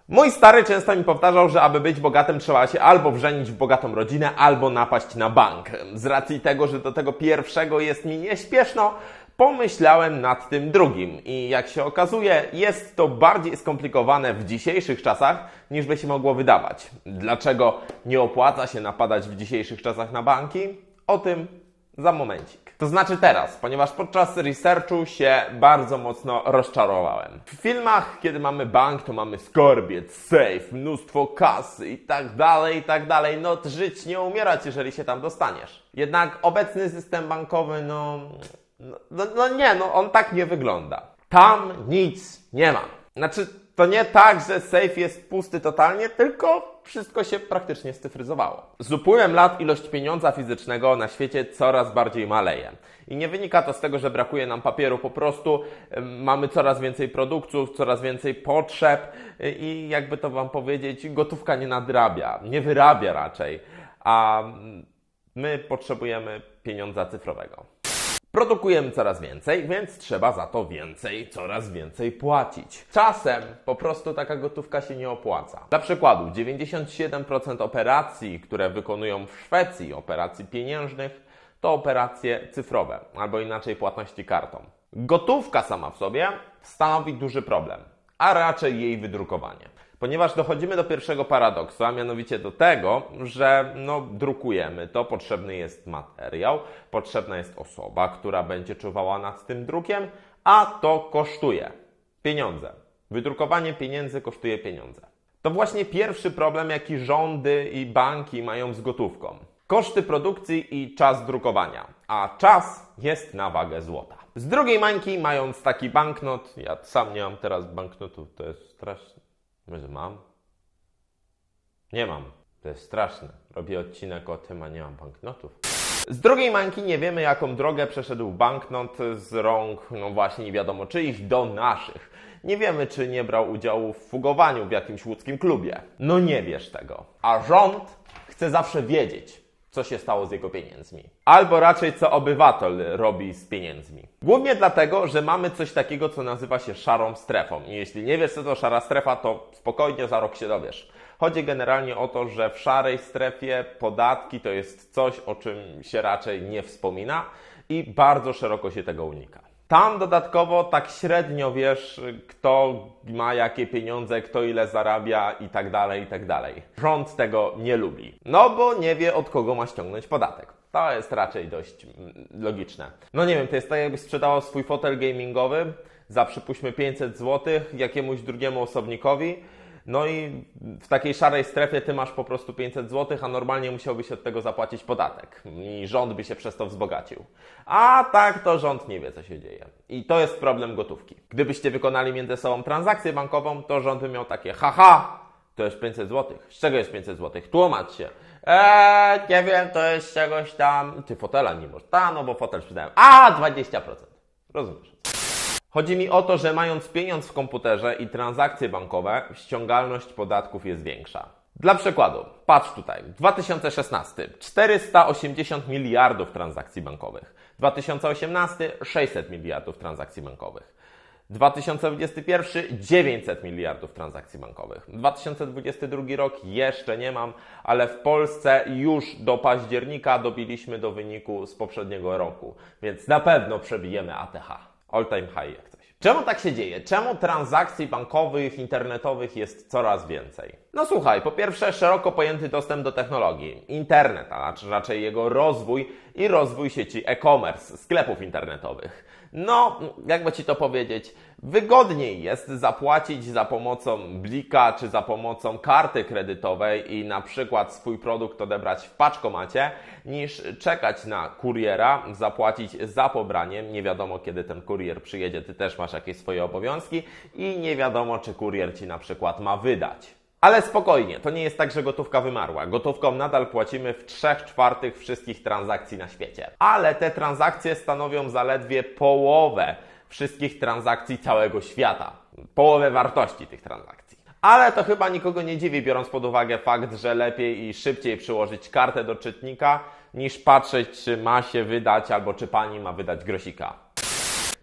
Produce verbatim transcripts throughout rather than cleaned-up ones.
Mój stary często mi powtarzał, że aby być bogatym trzeba się albo wżenić w bogatą rodzinę, albo napaść na bank. Z racji tego, że do tego pierwszego jest mi nieśpieszno, pomyślałem nad tym drugim i jak się okazuje, jest to bardziej skomplikowane w dzisiejszych czasach, niż by się mogło wydawać. Dlaczego nie opłaca się napadać w dzisiejszych czasach na banki? O tym za momencik. To znaczy teraz, ponieważ podczas researchu się bardzo mocno rozczarowałem. W filmach, kiedy mamy bank, to mamy skarbiec, safe, mnóstwo kasy i tak dalej, i tak dalej. No żyć, nie umierać, jeżeli się tam dostaniesz. Jednak obecny system bankowy, no... No, no, no nie, no on tak nie wygląda. Tam nic nie ma. Znaczy, to nie tak, że safe jest pusty totalnie, tylko wszystko się praktycznie scyfryzowało. Z upływem lat ilość pieniądza fizycznego na świecie coraz bardziej maleje. I nie wynika to z tego, że brakuje nam papieru, po prostu mamy coraz więcej produktów, coraz więcej potrzeb i jakby to Wam powiedzieć, gotówka nie nadrabia, nie wyrabia raczej, a my potrzebujemy pieniądza cyfrowego. Produkujemy coraz więcej, więc trzeba za to więcej, coraz więcej płacić. Czasem po prostu taka gotówka się nie opłaca. Dla przykładu, dziewięćdziesiąt siedem procent operacji, które wykonują w Szwecji, operacji pieniężnych, to operacje cyfrowe, albo inaczej płatności kartą. Gotówka sama w sobie stanowi duży problem, a raczej jej wydrukowanie. Ponieważ dochodzimy do pierwszego paradoksu, a mianowicie do tego, że no, drukujemy, to potrzebny jest materiał, potrzebna jest osoba, która będzie czuwała nad tym drukiem, a to kosztuje pieniądze. Wydrukowanie pieniędzy kosztuje pieniądze. To właśnie pierwszy problem, jaki rządy i banki mają z gotówką. Koszty produkcji i czas drukowania, a czas jest na wagę złota. Z drugiej mańki, mając taki banknot, ja sam nie mam teraz banknotów, to jest straszne. Może mam? Nie mam. To jest straszne. Robię odcinek o tym, a nie mam banknotów. Z drugiej mańki nie wiemy, jaką drogę przeszedł banknot z rąk, no właśnie nie wiadomo czyich, do naszych. Nie wiemy, czy nie brał udziału w fugowaniu w jakimś łódzkim klubie. No nie wiesz tego. A rząd chce zawsze wiedzieć, co się stało z jego pieniędzmi. Albo raczej, co obywatel robi z pieniędzmi. Głównie dlatego, że mamy coś takiego, co nazywa się szarą strefą. I jeśli nie wiesz, co to szara strefa, to spokojnie za rok się dowiesz. Chodzi generalnie o to, że w szarej strefie podatki to jest coś, o czym się raczej nie wspomina i bardzo szeroko się tego unika. Tam dodatkowo tak średnio wiesz, kto ma jakie pieniądze, kto ile zarabia i tak dalej, i tak dalej. Rząd tego nie lubi. No bo nie wie, od kogo ma ściągnąć podatek. To jest raczej dość logiczne. No nie wiem, to jest tak, jakbyś sprzedawał swój fotel gamingowy za przypuśćmy pięćset złotych jakiemuś drugiemu osobnikowi. No i w takiej szarej strefie ty masz po prostu pięćset złotych, a normalnie musiałbyś od tego zapłacić podatek. I rząd by się przez to wzbogacił. A tak to rząd nie wie, co się dzieje. I to jest problem gotówki. Gdybyście wykonali między sobą transakcję bankową, to rząd by miał takie haha, to jest pięćset złotych. Z czego jest pięćset złotych? Tłumacz się. Eee, nie wiem, to jest z czegoś tam. Ty fotela nie możesz. Ta, no bo fotel sprzedałem. A, dwadzieścia procent. Rozumiesz? Chodzi mi o to, że mając pieniądz w komputerze i transakcje bankowe, ściągalność podatków jest większa. Dla przykładu, patrz tutaj, dwa tysiące szesnasty czterysta osiemdziesiąt miliardów transakcji bankowych, dwa tysiące osiemnasty sześćset miliardów transakcji bankowych, dwa tysiące dwudziesty pierwszy dziewięćset miliardów transakcji bankowych, dwa tysiące dwudziesty drugi rok jeszcze nie mam, ale w Polsce już do października dobiliśmy do wyniku z poprzedniego roku, więc na pewno przebijemy A T H. All time high jak coś. Czemu tak się dzieje? Czemu transakcji bankowych, internetowych jest coraz więcej? No słuchaj, po pierwsze szeroko pojęty dostęp do technologii, internet, a raczej jego rozwój i rozwój sieci e-commerce, sklepów internetowych. No, jakby Ci to powiedzieć, wygodniej jest zapłacić za pomocą blika czy za pomocą karty kredytowej i na przykład swój produkt odebrać w paczkomacie, niż czekać na kuriera, zapłacić za pobraniem, nie wiadomo kiedy ten kurier przyjedzie, Ty też masz jakieś swoje obowiązki i nie wiadomo czy kurier Ci na przykład ma wydać. Ale spokojnie, to nie jest tak, że gotówka wymarła. Gotówką nadal płacimy w trzech czwartych wszystkich transakcji na świecie. Ale te transakcje stanowią zaledwie połowę wszystkich transakcji całego świata. Połowę wartości tych transakcji. Ale to chyba nikogo nie dziwi, biorąc pod uwagę fakt, że lepiej i szybciej przyłożyć kartę do czytnika, niż patrzeć, czy ma się wydać albo czy pani ma wydać grosika.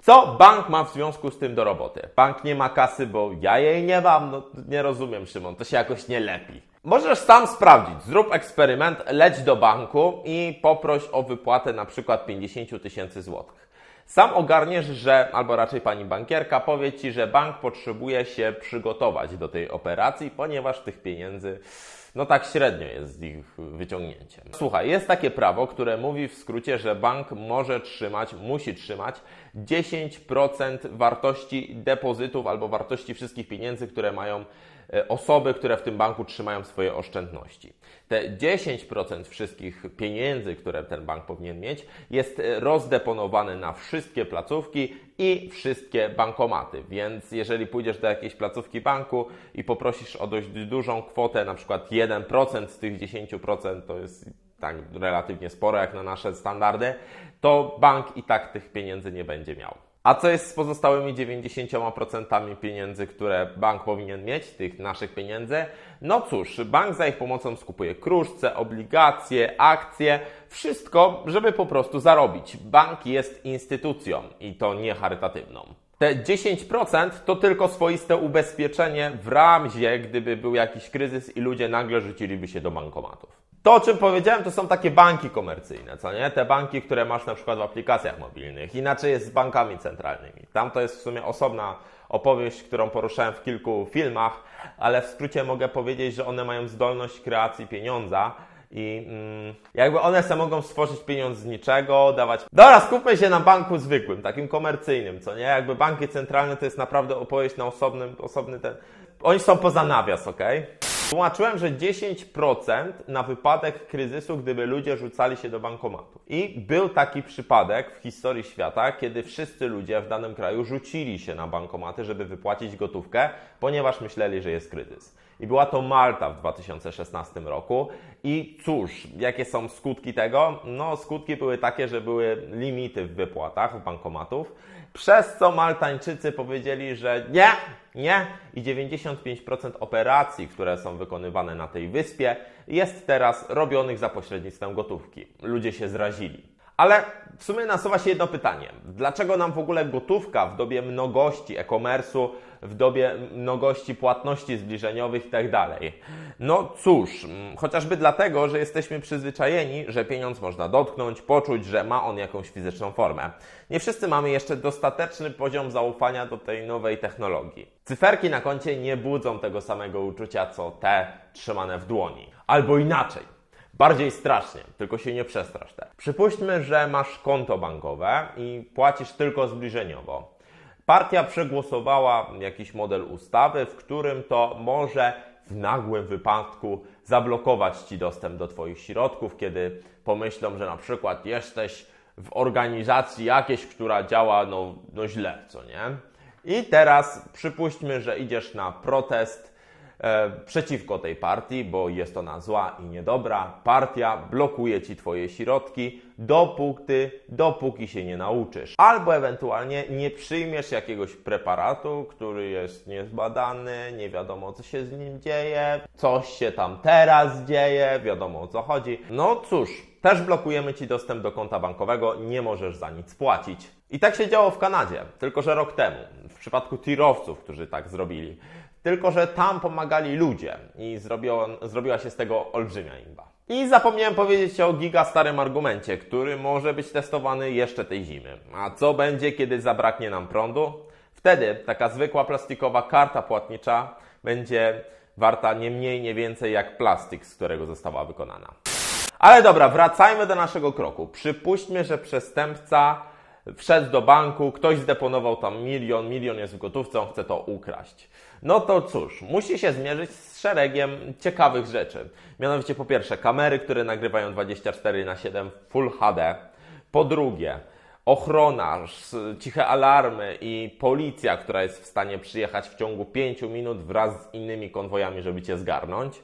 Co bank ma w związku z tym do roboty? Bank nie ma kasy, bo ja jej nie mam. No nie rozumiem, Szymon, to się jakoś nie lepi. Możesz sam sprawdzić. Zrób eksperyment, leć do banku i poproś o wypłatę na przykład pięćdziesiąt tysięcy złotych. Sam ogarniesz, że, albo raczej pani bankierka powie Ci, że bank potrzebuje się przygotować do tej operacji, ponieważ tych pieniędzy, no tak średnio jest z ich wyciągnięciem. Słuchaj, jest takie prawo, które mówi w skrócie, że bank może trzymać, musi trzymać dziesięć procent wartości depozytów albo wartości wszystkich pieniędzy, które mają osoby, które w tym banku trzymają swoje oszczędności. Te dziesięć procent wszystkich pieniędzy, które ten bank powinien mieć, jest rozdeponowane na wszystkie placówki i wszystkie bankomaty. Więc jeżeli pójdziesz do jakiejś placówki banku i poprosisz o dość dużą kwotę, na przykład jeden procent z tych dziesięć procent, to jest tak relatywnie sporo jak na nasze standardy, to bank i tak tych pieniędzy nie będzie miał. A co jest z pozostałymi dziewięćdziesięcioma procentami pieniędzy, które bank powinien mieć, tych naszych pieniędzy? No cóż, bank za ich pomocą skupuje kruszce, obligacje, akcje, wszystko, żeby po prostu zarobić. Bank jest instytucją i to nie charytatywną. Te dziesięć procent to tylko swoiste ubezpieczenie w razie, gdyby był jakiś kryzys i ludzie nagle rzuciliby się do bankomatów. To, o czym powiedziałem, to są takie banki komercyjne, co nie? Te banki, które masz na przykład w aplikacjach mobilnych. Inaczej jest z bankami centralnymi. Tam to jest w sumie osobna opowieść, którą poruszałem w kilku filmach, ale w skrócie mogę powiedzieć, że one mają zdolność kreacji pieniądza i mm, jakby one se mogą stworzyć pieniądz z niczego, dawać... Dobra, skupmy się na banku zwykłym, takim komercyjnym, co nie? Jakby banki centralne to jest naprawdę opowieść na osobnym, osobny ten... Oni są poza nawias, okej? Okay? Tłumaczyłem, że dziesięć procent na wypadek kryzysu, gdyby ludzie rzucali się do bankomatu. I był taki przypadek w historii świata, kiedy wszyscy ludzie w danym kraju rzucili się na bankomaty, żeby wypłacić gotówkę, ponieważ myśleli, że jest kryzys. I była to Malta w dwa tysiące szesnastym roku. I cóż, jakie są skutki tego? No, skutki były takie, że były limity w wypłatach bankomatów, przez co Maltańczycy powiedzieli, że nie, nie i dziewięćdziesiąt pięć procent operacji, które są wykonywane na tej wyspie, jest teraz robionych za pośrednictwem gotówki. Ludzie się zrazili. Ale w sumie nasuwa się jedno pytanie. Dlaczego nam w ogóle gotówka w dobie mnogości e-commerce'u, w dobie mnogości płatności zbliżeniowych i tak dalej? No cóż, chociażby dlatego, że jesteśmy przyzwyczajeni, że pieniądz można dotknąć, poczuć, że ma on jakąś fizyczną formę. Nie wszyscy mamy jeszcze dostateczny poziom zaufania do tej nowej technologii. Cyferki na koncie nie budzą tego samego uczucia, co te trzymane w dłoni. Albo inaczej. Bardziej strasznie, tylko się nie przestrasz te. Przypuśćmy, że masz konto bankowe i płacisz tylko zbliżeniowo. Partia przegłosowała jakiś model ustawy, w którym to może w nagłym wypadku zablokować Ci dostęp do Twoich środków, kiedy pomyślą, że na przykład jesteś w organizacji jakiejś, która działa no, no źle, co nie? I teraz przypuśćmy, że idziesz na protest E, przeciwko tej partii, bo jest ona zła i niedobra. Partia blokuje Ci Twoje środki, dopóty, dopóki się nie nauczysz. Albo ewentualnie nie przyjmiesz jakiegoś preparatu, który jest niezbadany, nie wiadomo co się z nim dzieje, coś się tam teraz dzieje, wiadomo o co chodzi. No cóż, też blokujemy Ci dostęp do konta bankowego, nie możesz za nic płacić. I tak się działo w Kanadzie, tylko że rok temu, w przypadku tirowców, którzy tak zrobili. Tylko że tam pomagali ludzie i zrobiło, zrobiła się z tego olbrzymia imba. I zapomniałem powiedzieć o giga starym argumencie, który może być testowany jeszcze tej zimy. A co będzie, kiedy zabraknie nam prądu? Wtedy taka zwykła plastikowa karta płatnicza będzie warta nie mniej, nie więcej jak plastik, z którego została wykonana. Ale dobra, wracajmy do naszego kroku. Przypuśćmy, że przestępca wszedł do banku, ktoś zdeponował tam milion, milion jest w gotówce, on chce to ukraść. No to cóż, musi się zmierzyć z szeregiem ciekawych rzeczy. Mianowicie po pierwsze kamery, które nagrywają dwadzieścia cztery na siedem Full H D. Po drugie ochrona, ciche alarmy i policja, która jest w stanie przyjechać w ciągu pięciu minut wraz z innymi konwojami, żeby Cię zgarnąć.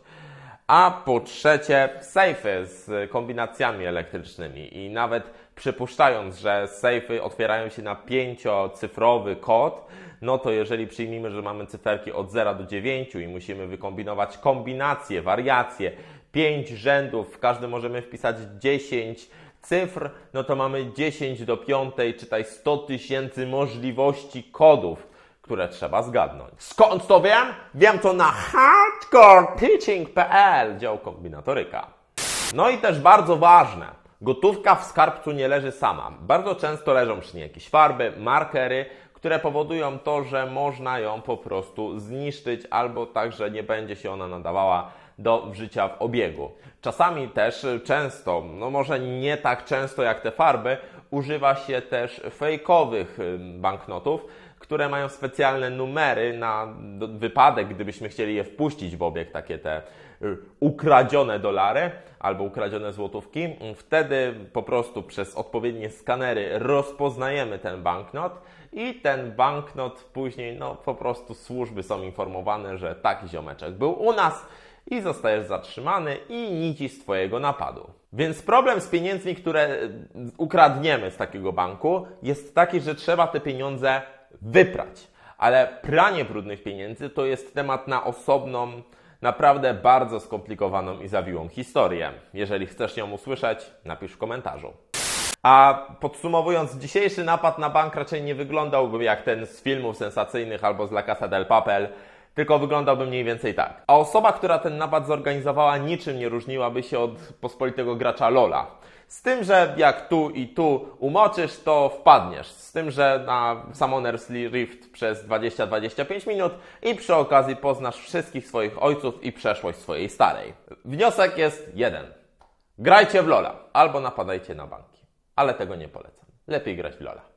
A po trzecie sejfy z kombinacjami elektrycznymi i nawet przypuszczając, że sejfy otwierają się na pięciocyfrowy kod, no to jeżeli przyjmijmy, że mamy cyferki od zera do dziewięciu i musimy wykombinować kombinacje, wariacje, pięć rzędów, w każdy możemy wpisać dziesięć cyfr, no to mamy dziesięć do piątej, czytaj sto tysięcy możliwości kodów, które trzeba zgadnąć. Skąd to wiem? Wiem to na hardcore teaching kropka p l, dział kombinatoryka. No i też bardzo ważne, gotówka w skarbcu nie leży sama. Bardzo często leżą przy niej jakieś farby, markery, które powodują to, że można ją po prostu zniszczyć albo tak, że nie będzie się ona nadawała do wżycia w obiegu. Czasami też, często, no może nie tak często jak te farby, używa się też fejkowych banknotów, które mają specjalne numery na wypadek, gdybyśmy chcieli je wpuścić w obieg, takie te ukradzione dolary albo ukradzione złotówki. Wtedy po prostu przez odpowiednie skanery rozpoznajemy ten banknot i ten banknot później, no po prostu służby są informowane, że taki ziomeczek był u nas i zostajesz zatrzymany i nici z Twojego napadu. Więc problem z pieniędzmi, które ukradniemy z takiego banku, jest taki, że trzeba te pieniądze wyprać. Ale pranie brudnych pieniędzy to jest temat na osobną, naprawdę bardzo skomplikowaną i zawiłą historię. Jeżeli chcesz ją usłyszeć, napisz w komentarzu. A podsumowując, dzisiejszy napad na bank raczej nie wyglądałby jak ten z filmów sensacyjnych albo z La Casa del Papel, tylko wyglądałby mniej więcej tak. A osoba, która ten napad zorganizowała, niczym nie różniłaby się od pospolitego gracza Lola. Z tym, że jak tu i tu umoczysz, to wpadniesz. Z tym, że na Summoner's Rift przez dwadzieścia do dwudziestu pięciu minut i przy okazji poznasz wszystkich swoich ojców i przeszłość swojej starej. Wniosek jest jeden. Grajcie w Lola albo napadajcie na banki. Ale tego nie polecam. Lepiej grać w Lola.